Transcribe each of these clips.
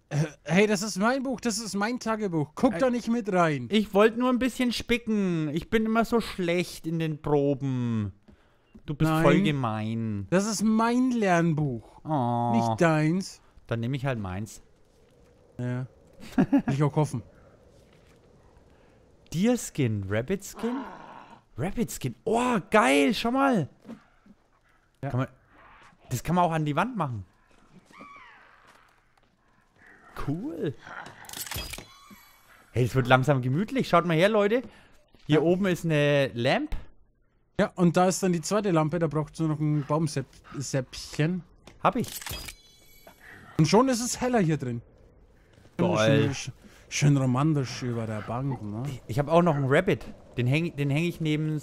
Hey, das ist mein Buch, das ist mein Tagebuch. Guck da nicht mit rein. Ich wollte nur ein bisschen spicken. Ich bin immer so schlecht in den Proben. Du bist voll Nein, gemein. das ist mein Lernbuch, Oh, nicht deins. dann nehme ich halt meins. Ja, will ich auch hoffen. Deerskin, Rabbitskin? Rabbitskin. Oh, geil, schau mal. Ja. Das kann man auch an die Wand machen. Cool. Hey, es wird langsam gemütlich. Schaut mal her, Leute. Hier oben ist eine Lamp. Ja, und da ist dann die zweite Lampe, da braucht es nur noch ein Baumsäppchen. Hab ich. Und schon ist es heller hier drin. Geil. Schön romantisch über der Bank, ne? Ich habe auch noch einen Rabbit. Den häng ich neben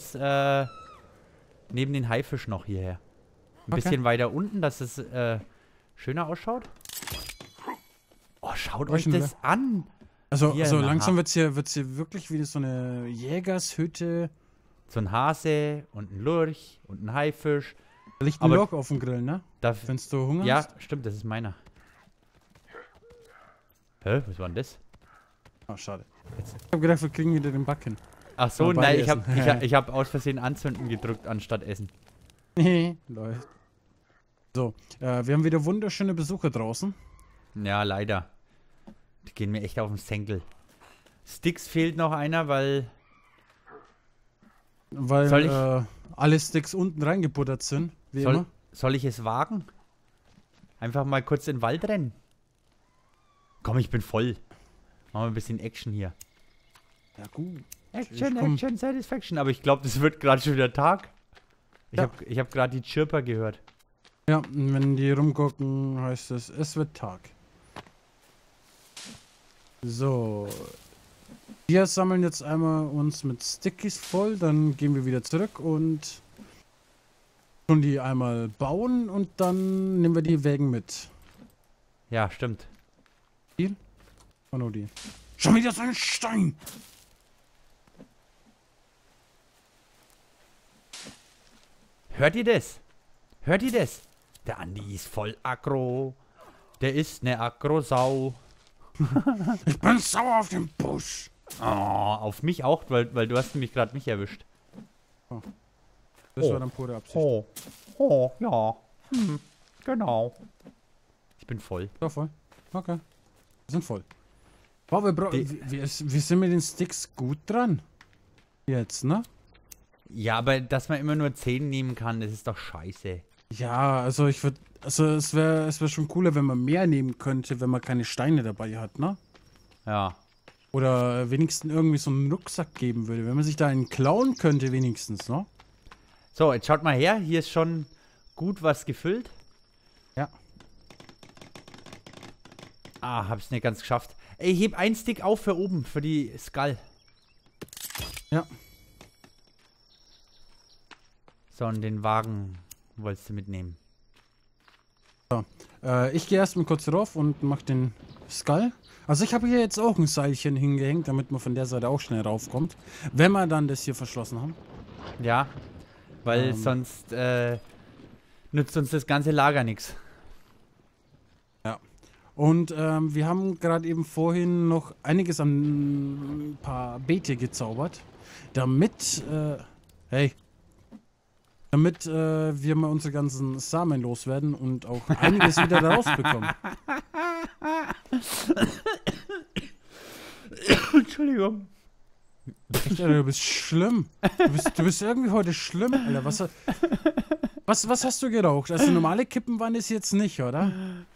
den Haifisch noch hierher. Ein bisschen weiter unten, dass es schöner ausschaut. Oh, schaut euch das an. Also, Hier, so na, langsam wird's hier wirklich wie so eine Jägershütte. So ein Hase und ein Lurch und ein Haifisch. Da liegt ein Aber- Loch auf dem Grill, ne? Wenn du Hunger Ja, hast. stimmt, das ist meiner. Hä, was war denn das? Ah, schade. Jetzt. Ich hab gedacht, wir kriegen wieder den Backen. Ach so, Mal nein, beide ich hab aus Versehen anzünden gedrückt anstatt essen. Läuft. So, wir haben wieder wunderschöne Besucher draußen. Ja, leider. Die gehen mir echt auf den Senkel. Sticks fehlt noch einer, weil... Weil Soll ich- alle Sticks unten reingebuttert sind, wie immer. Soll ich es wagen? Einfach mal kurz in den Wald rennen? Komm, ich bin voll. Machen wir ein bisschen Action hier. Ja, gut. Action, komm. Action, Satisfaction. Aber ich glaube, das wird gerade schon wieder Tag. Ja. Ich hab gerade die Chirper gehört. Ja, und wenn die rumgucken, heißt es wird Tag. So. Wir sammeln jetzt einmal uns mit Stickies voll, dann gehen wir wieder zurück und tun die einmal bauen und dann nehmen wir die Wägen mit. Ja, stimmt. Oh no, die. Schon wieder so ein Stein! Hört ihr das? Hört ihr das? Der Andi ist voll aggro. Der ist ne Aggro-Sau. Ich bin sauer auf den Busch! Oh, auf mich auch, weil du hast nämlich gerade mich erwischt. Das Oh. war dann pure Absicht. Oh, ja. Genau. Ich bin voll. So, voll. Okay. Wir sind voll. Boah, wir sind mit den Sticks gut dran. Jetzt, ne? Ja, aber dass man immer nur 10 nehmen kann, das ist doch scheiße. Ja, also ich würde. Also es wär schon cooler, wenn man mehr nehmen könnte, wenn man keine Steine dabei hat, ne? Ja. Oder wenigstens irgendwie so einen Rucksack geben würde. Wenn man sich da einen klauen könnte, wenigstens, ne? So, jetzt schaut mal her. Hier ist schon gut was gefüllt. Ja. Ah, hab's nicht ganz geschafft. Ey, ich heb einen Stick auf für oben, für die Skull. Ja. So, und den Wagen wolltest du mitnehmen. Ich gehe erstmal kurz rauf und mach den Skull. Also ich habe hier jetzt auch ein Seilchen hingehängt, damit man von der Seite auch schnell raufkommt. Wenn wir dann das hier verschlossen haben. Ja, weil sonst nützt uns das ganze Lager nichts. Ja. Und wir haben gerade eben vorhin noch einiges an ein paar Beete gezaubert, damit, damit wir mal unsere ganzen Samen loswerden und auch einiges wieder da rausbekommen. Entschuldigung. Echt, Alter, du bist schlimm. Du bist irgendwie heute schlimm, Alter. Was hast du geraucht? Also normale Kippen waren es jetzt nicht, oder?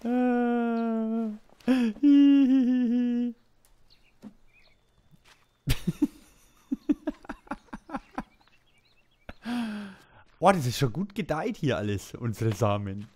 Oh, das ist schon gut gedeiht hier alles, unsere Samen.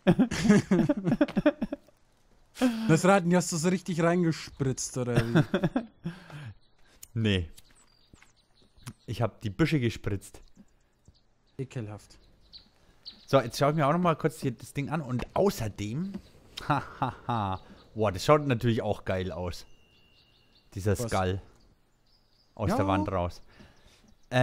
Das Raten, die hast du so richtig reingespritzt, oder wie? Nee. Ich habe die Büsche gespritzt. Ekelhaft. So, jetzt schaue ich mir auch noch mal kurz hier das Ding an. Und außerdem... Hahaha. Boah, das schaut natürlich auch geil aus. Dieser Was? Skull. Aus Ja. der Wand raus.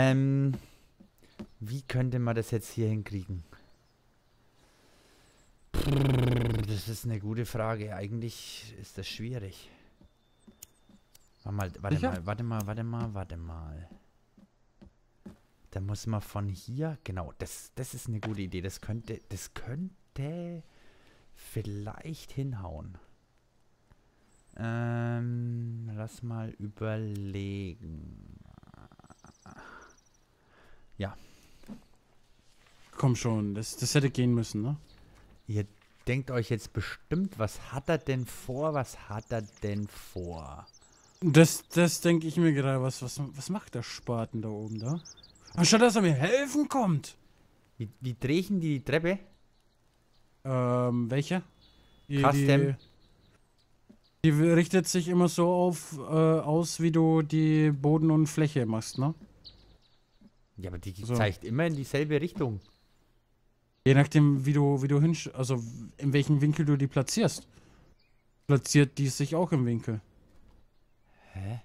Wie könnte man das jetzt hier hinkriegen? Das ist eine gute Frage. Eigentlich ist das schwierig. Warte mal. Da muss man von hier, genau, das ist eine gute Idee. Das könnte vielleicht hinhauen. Lass mal überlegen. Ja. Komm schon, das hätte gehen müssen, ne? Ihr denkt euch jetzt bestimmt, was hat er denn vor? Das denke ich mir gerade. Was macht der Spaten da oben, da? Anstatt dass er mir helfen kommt. Wie drehen die Treppe? Welche? Custom. Die richtet sich immer so aus, wie du die Boden und Fläche machst, ne? Ja, aber die So. zeigt immer in dieselbe Richtung. Je nachdem, wie du also in welchem Winkel du die platzierst. Platziert die sich auch im Winkel. Hä?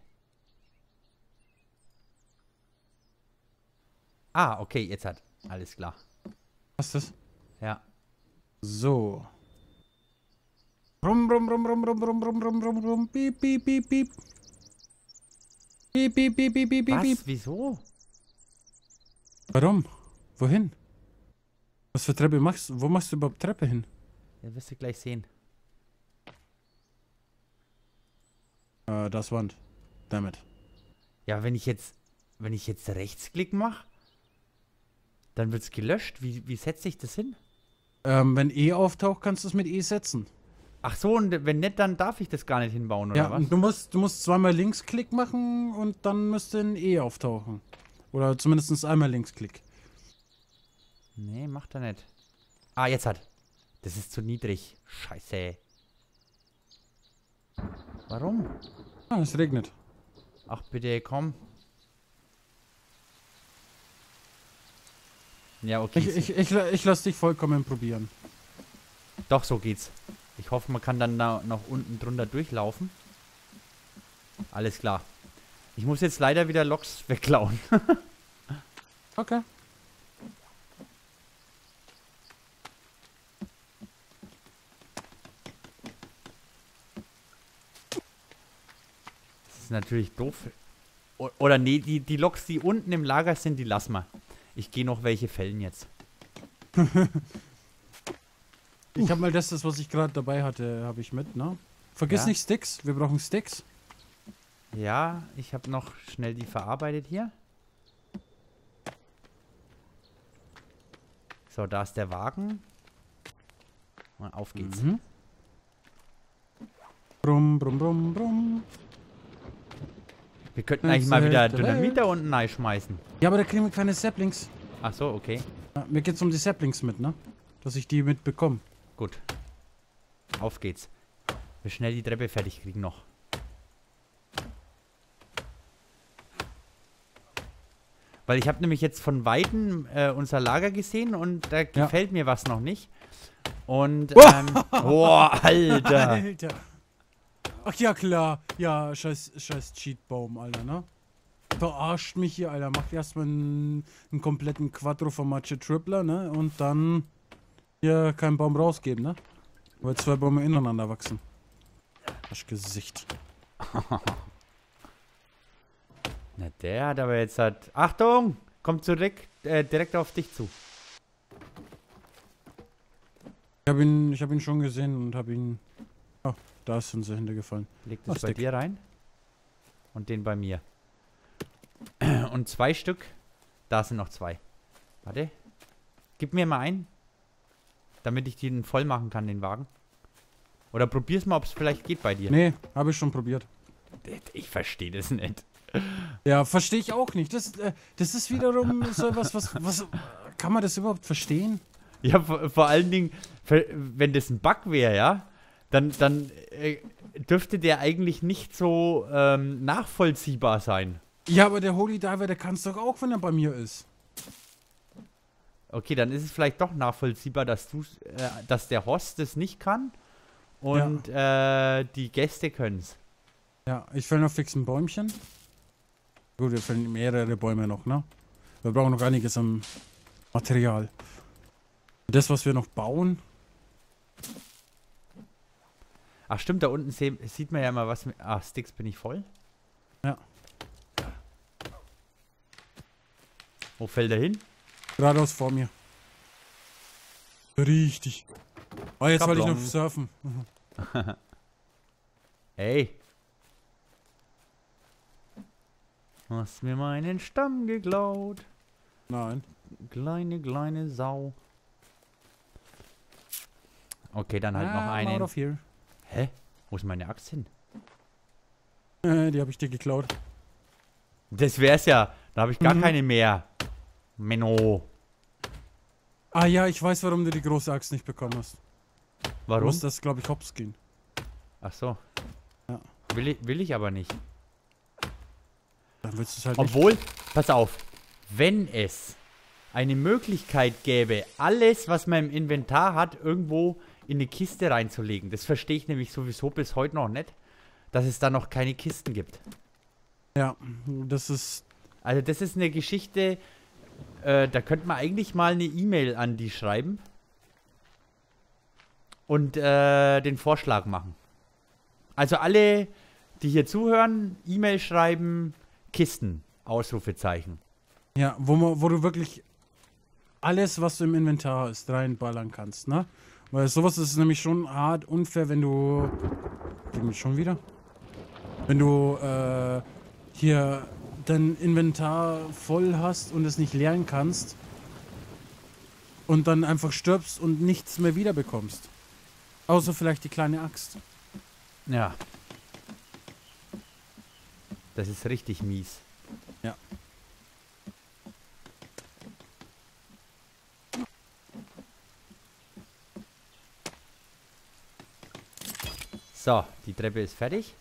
Ah, okay, jetzt hat. Alles klar. Was ist das? Ja. So. Rum, rum, rum, rum, rum, rum, rum, rum, rum, rum, piep, piep, piep, piep. Piep, piep, piep, piep, piep, piep. Was? Wieso? Warum? Wohin? Was für Treppe machst du? Wo machst du überhaupt Treppe hin? Ja, wirst du gleich sehen. Das Wand. Damit. Ja, wenn ich jetzt Rechtsklick mache, dann wird's gelöscht. Wie setze ich das hin? Wenn E auftaucht, kannst du es mit E setzen. Ach so, und wenn nicht, dann darf ich das gar nicht hinbauen, oder Ja, was? und du musst zweimal Linksklick machen und dann müsste ein E auftauchen. Oder zumindest einmal Linksklick. Nee, macht er nicht. Ah, jetzt hat. Das ist zu niedrig. Scheiße. Warum? Ah, es regnet. Ach bitte, komm. Ja, okay. Ich lass dich vollkommen probieren. Doch, so geht's. Ich hoffe, man kann dann da noch unten drunter durchlaufen. Alles klar. Ich muss jetzt leider wieder Loks wegklauen. Okay. Das ist natürlich doof. Oder nee, die Loks, die unten im Lager sind, die lassen wir. Ich gehe noch welche fällen jetzt. Ich habe mal das, was ich gerade dabei hatte, habe ich mit, ne? Vergiss Ja. nicht Sticks. Wir brauchen Sticks. Ja, ich habe noch schnell die verarbeitet hier. So, da ist der Wagen. Und auf geht's. Mhm. Brumm, brumm, brumm, brumm. Wir könnten eigentlich mal wieder Hälfte Dynamit da unten reinschmeißen. Ja, aber da kriegen wir keine Saplings. Ach so, okay. Ja, mir geht's um die Saplings mit, ne? Dass ich die mitbekomme. Gut. Auf geht's. Wir schnell die Treppe fertig kriegen noch. Weil ich habe nämlich jetzt von Weitem unser Lager gesehen und da gefällt mir was noch nicht. Und, boah, Alter. Alter. Ach ja, klar. Ja, scheiß Cheatbaum, Alter, ne? Verarscht mich hier, Alter. Macht erstmal einen kompletten Quattro Formaggio Tripler, ne? Und dann hier keinen Baum rausgeben, ne? Weil zwei Bäume ineinander wachsen. Arschgesicht. Na, der hat aber jetzt halt... Achtung! Kommt zurück, direkt auf dich zu. Ich hab ihn schon gesehen und hab ihn... Oh, da ist uns hintergefallen. Leg Oh, das bei Stick. dir rein. Und den bei mir. Und 2 Stück. Da sind noch 2. Warte. Gib mir mal einen. Damit ich den voll machen kann, den Wagen. Oder probier's mal, ob es vielleicht geht bei dir. Nee, habe ich schon probiert. Ich verstehe das nicht. Ja, verstehe ich auch nicht. Das ist wiederum so was kann man das überhaupt verstehen? Ja, vor allen Dingen, wenn das ein Bug wäre, ja, dann dürfte der eigentlich nicht so nachvollziehbar sein. Ja, aber der Holy Diver, der kann es doch auch, wenn er bei mir ist. Okay, dann ist es vielleicht doch nachvollziehbar, dass der Host es nicht kann und die Gäste können es. Ja, ich fäll noch fix ein Bäumchen. Gut, wir fällen mehrere Bäume noch, ne? Wir brauchen noch einiges am Material. Das, was wir noch bauen, Ach stimmt, da unten sieht man ja mal was mit... Ach, Sticks bin ich voll? Ja. Wo fällt er hin? Geradeaus vor mir. Richtig. Oh, jetzt wollte ich noch Kaplong. surfen. Ey. Hast mir meinen Stamm geklaut. Nein. Kleine Sau. Okay, dann halt noch I'm out einen. of here. Hä? Wo ist meine Axt hin? Die habe ich dir geklaut. Das wär's ja. Da habe ich gar keine mehr. Menno. Ah ja, ich weiß, warum du die große Axt nicht bekommen hast. Du Warum? musst das, glaube ich, hops gehen. Ach so. Ja. Will ich aber nicht. Dann willst du es halt nicht. Obwohl, pass auf. Wenn es eine Möglichkeit gäbe, alles, was man im Inventar hat, irgendwo in eine Kiste reinzulegen. Das verstehe ich nämlich sowieso bis heute noch nicht, dass es da noch keine Kisten gibt. Ja, das ist... Also das ist eine Geschichte, da könnte man eigentlich mal eine E-Mail an die schreiben und den Vorschlag machen. Also alle, die hier zuhören, E-Mail schreiben, Kisten, Ausrufezeichen. Ja, wo du wirklich alles, was du im Inventar hast, reinballern kannst, ne? Weil sowas ist nämlich schon hart unfair, wenn du... Geh mich schon wieder? Wenn du, hier dein Inventar voll hast und es nicht leeren kannst und dann einfach stirbst und nichts mehr wiederbekommst. Außer vielleicht die kleine Axt. Ja. Das ist richtig mies. Ja. So, die Treppe ist fertig.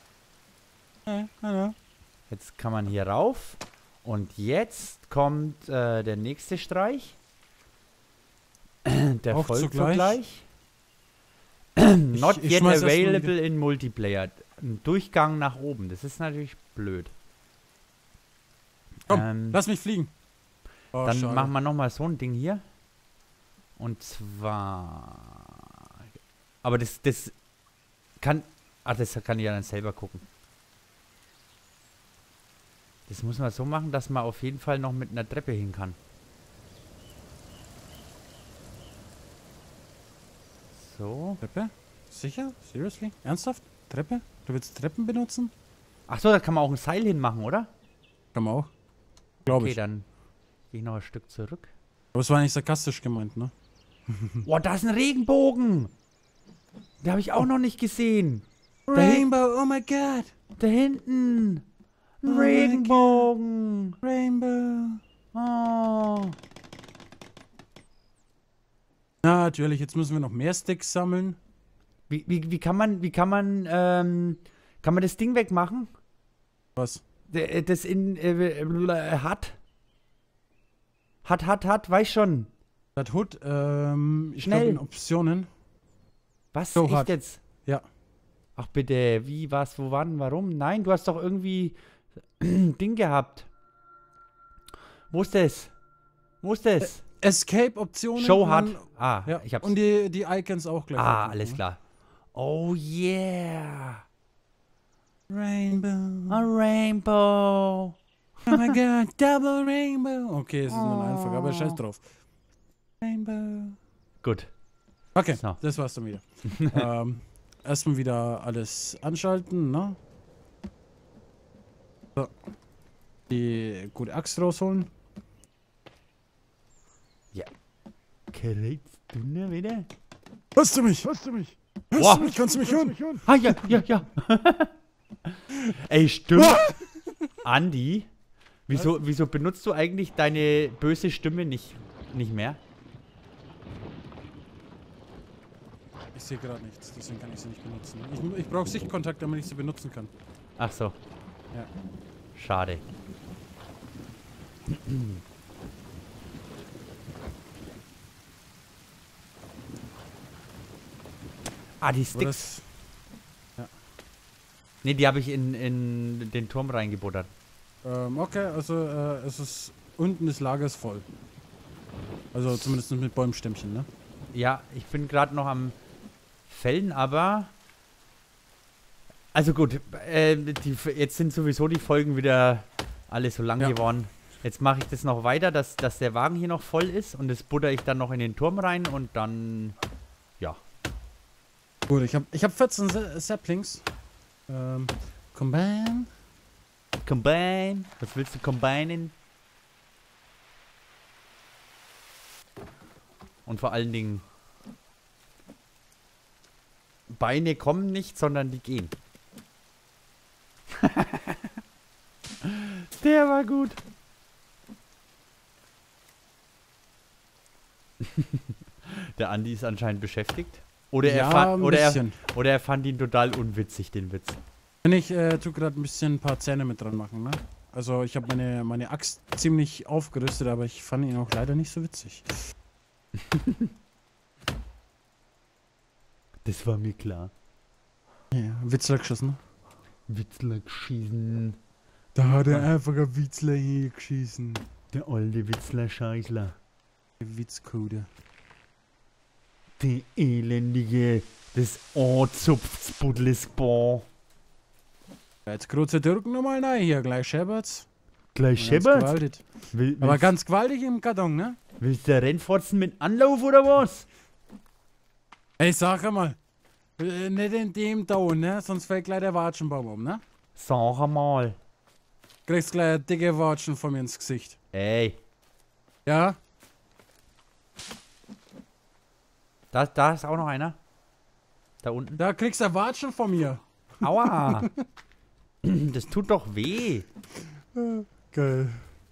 Ja. Jetzt kann man hier rauf. Und jetzt kommt der nächste Streich. Der Auch folgt zugleich. Not ich yet schmeiß erst mal available in Multiplayer. Ein Durchgang nach oben. Das ist natürlich blöd. Komm, lass mich fliegen. Oh, Dann schade. machen wir nochmal so ein Ding hier. Und zwar... Aber das kann... Ach, das kann ich ja dann selber gucken. Das muss man so machen, dass man auf jeden Fall noch mit einer Treppe hin kann. So. Treppe? Sicher? Seriously? Ernsthaft? Treppe? Du willst Treppen benutzen? Ach so, da kann man auch ein Seil hinmachen, oder? Kann man auch. Glaube Okay, ich. dann gehe ich noch ein Stück zurück. Aber es war nicht sarkastisch gemeint, ne? Boah, da ist ein Regenbogen! Den habe ich auch noch nicht gesehen. Rainbow, oh my god! Da hinten! Ein Oh my Regenbogen! Rainbow! Oh. Natürlich, jetzt müssen wir noch mehr Sticks sammeln. Wie kann man das Ding wegmachen? Was? Das hat, weiß schon. Das Hood, ich Schnell. glaube in Optionen. Was? So Echt hat. jetzt? Ja. Ach bitte, wie, was, wo, wann, warum? Nein, du hast doch irgendwie ein Ding gehabt. Wo ist das? Wo ist das? Escape-Optionen. Show und hat. dann- Ah, Ja. ich hab's. Und die Icons auch gleich. Ah, aufmachen, alles ne? klar. Oh yeah. Rainbow. A rainbow. Oh my god, double rainbow. Okay, es ist nur ein einfach, aber scheiß drauf. Rainbow. Gut. Okay, So. das war's dann wieder. Erstmal wieder alles anschalten, ne? So. Die gute Axt rausholen. Kriegst du ne wieder? Hörst du mich? Hörst du mich? Hörst Wow. du mich? Kannst du mich hören? Ah, ja. Ey, stimmt. Andi, wieso benutzt du eigentlich deine böse Stimme nicht mehr? Ich sehe gerade nichts, deswegen kann ich sie nicht benutzen. Ich brauche Sichtkontakt, damit ich sie benutzen kann. Ach so. Ja. Schade. Ah, die Aber Sticks. das, Ne, die habe ich in den Turm reingebuttert. okay, also es ist unten des Lagers voll. Also zumindest mit Bäumstämmchen, ne? Ja, ich bin gerade noch am Fällen, aber... Also gut, jetzt sind sowieso die Folgen wieder alle so lang geworden. Jetzt mache ich das noch weiter, dass der Wagen hier noch voll ist und das butter ich dann noch in den Turm rein und dann... Ja. Gut, ich hab 14 Saplings. Combine. Combine. Was willst du combinen? Und vor allen Dingen... Beine kommen nicht, sondern die gehen. Der war gut. Der Andi ist anscheinend beschäftigt. Oder er fand ihn total unwitzig, den Witz. Ich tu gerade ein paar Zähne mit dran machen, ne? Also ich habe meine Axt ziemlich aufgerüstet, aber ich fand ihn auch leider nicht so witzig. Das war mir klar. Ja, Witzler geschossen. Witzler geschissen. Da hat er einfach ein Witzler hier geschissen. Der alte Witzler-Scheißler. Der Witzcode. Der elendige, das Anzupfsbuddlisbau. Jetzt kurze Türken nochmal rein hier, gleich scheppert's. Gleich scheppert's? Aber ganz gewaltig im Karton, ne? Willst du Rennforzen mit Anlauf oder was? Ey, sag mal. Nicht in dem Ton, ne? Sonst fällt gleich der Watschenbaum um, ne? Sag mal. Kriegst gleich eine dicke Watschen von mir ins Gesicht. Ey. Ja? Da ist auch noch einer. Da unten. Da kriegst du Watschen von mir. Aua. Das tut doch weh. Geil.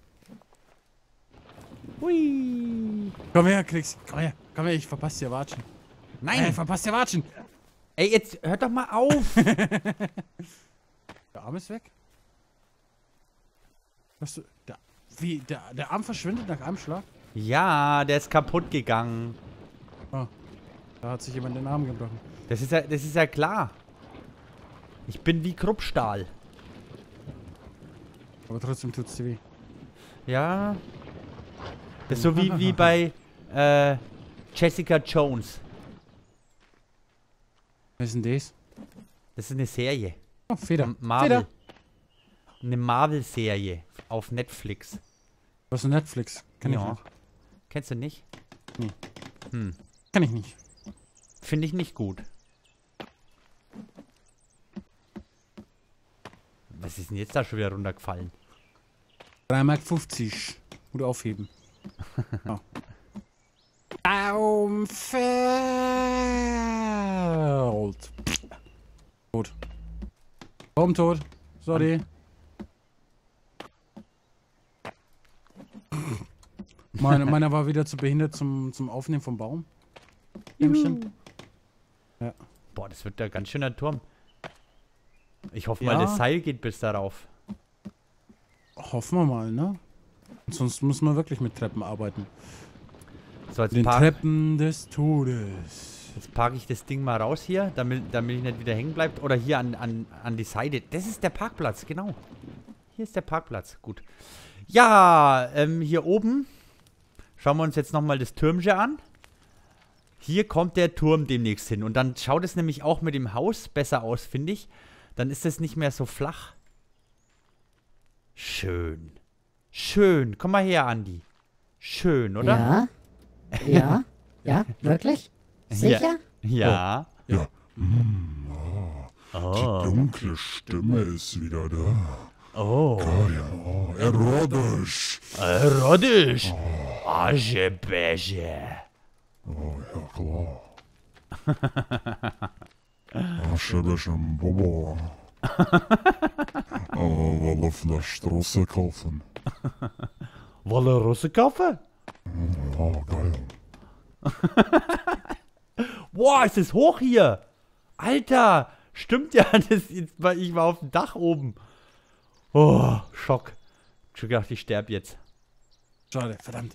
Hui. Komm her, komm her, ich verpasse dir Watschen. Nein. Ich verpasse dir Watschen. Ey, jetzt hört doch mal auf. Der Arm ist weg. Was du, der Arm verschwindet nach einem Schlag? Ja, der ist kaputt gegangen. Oh, da hat sich jemand den Arm gebrochen. Das ist ja klar. Ich bin wie Kruppstahl. Aber trotzdem tut's dir weh. Ja. Das ist so wie bei Jessica Jones. Was ist denn das? Das ist eine Serie. Oh, Feder. Marvel. Feder. Eine Marvel-Serie auf Netflix. Was ist Netflix? Kenn ich nicht. Kennst du nicht? Nee. Hm. Kenn ich nicht. Finde ich nicht gut. Was ist denn jetzt da schon wieder runtergefallen? 3,50 Mark. Gut aufheben. Oh. Baumfeld. Tot. Baum tot. Sorry. Meiner war wieder zu behindert zum Aufnehmen vom Baum. Ämchen. Ja. Boah, das wird ja ganz schöner Turm. Ich hoffe mal, das Seil geht bis darauf. Hoffen wir mal, ne? Sonst müssen wir wirklich mit Treppen arbeiten. So, jetzt Den Treppen des Todes. Jetzt parke ich das Ding mal raus hier, damit ich nicht wieder hängen bleibt. Oder hier an die Seite. Das ist der Parkplatz, genau. Hier ist der Parkplatz. Gut. Ja, hier oben schauen wir uns jetzt nochmal das Türmchen an. Hier kommt der Turm demnächst hin. Und dann schaut es nämlich auch mit dem Haus besser aus, finde ich. Dann ist es nicht mehr so flach. Schön. Schön. Komm mal her, Andi. Schön, oder? Ja. Ja. Ja, wirklich? Sicher? Ja. Ja. Die dunkle Stimme ist wieder da. Oh. Ja, erotisch. Erotisch. Aschebäsche. Oh, ja, klar. Aschebäsche im Bobo. Wolle Fleischstraße kaufen. Wolle Russe kaufen? Oh, geil. Boah, ist das hoch hier. Alter, stimmt ja. Ich war auf dem Dach oben. Oh, Schock. Ich hab gedacht, ich sterbe jetzt. Schade, verdammt.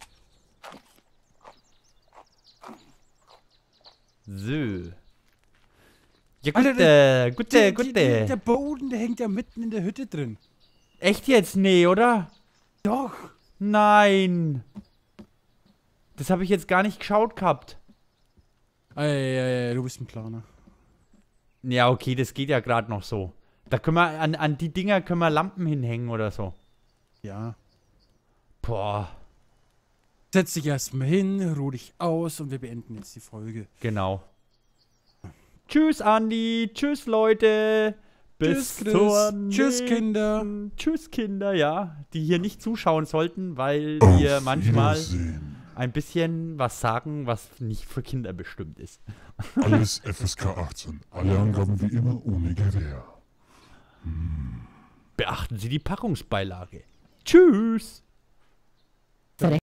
So. Ja, Alter, gute. Der Boden, der hängt ja mitten in der Hütte drin. Echt jetzt? Nee, oder? Doch. Nein. Das habe ich jetzt gar nicht geschaut gehabt. Ey, du bist ein Planer. Ja, okay, das geht ja gerade noch so. Da können wir, an die Dinger können wir Lampen hinhängen oder so. Ja. Boah, Setz dich erstmal hin, ruh dich aus und wir beenden jetzt die Folge. genau. Tschüss, Andi. Tschüss, Leute. Bis Tschüss, Chris. zur Tschüss, Kinder. nächsten- Tschüss, Kinder, ja. Die hier nicht zuschauen sollten, weil Auf wir manchmal Wiedersehen. ein bisschen was sagen, was nicht für Kinder bestimmt ist. Alles FSK 18. Alle Angaben wie immer ohne Gewähr. Beachten Sie die Packungsbeilage. Tschüss.